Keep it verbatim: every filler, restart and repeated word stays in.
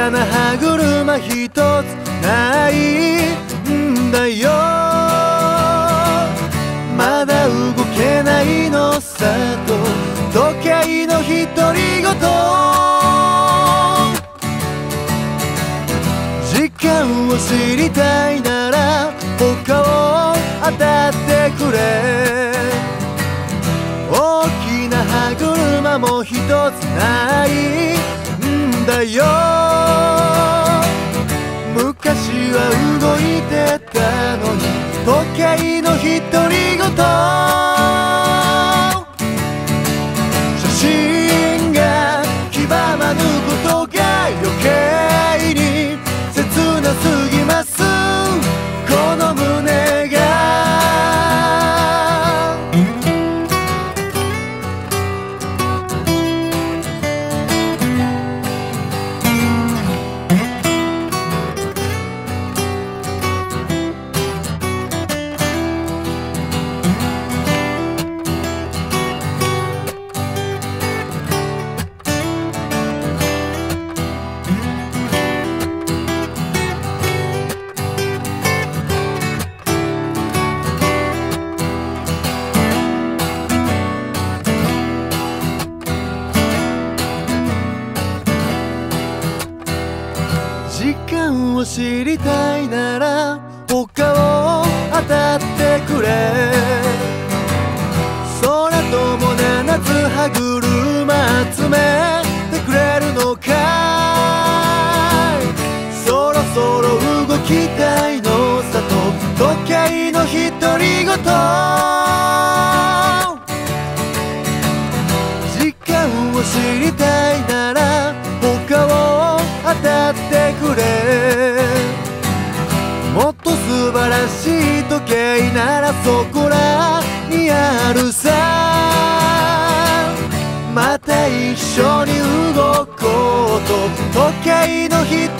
かな歯車ひとつないんだよ。まだ動けないのさと時計の独り言。時間を知りたいなら他を当たってくれ。大きな歯車もひとつないんだよ。昔は動いてたのに時計の独り言。写真が黄ばまぬことが余計に切なすぎます。この胸が時間を知りたいなら他を当たってくれ。空とも七つ歯車集めてくれるのかい。そろそろ動きたいのさと時計の独り言。時間を知りたいなら他を当たってくれ。もっと素晴らしい時計ならそこらにあるさ。また一緒に動こうと時計の独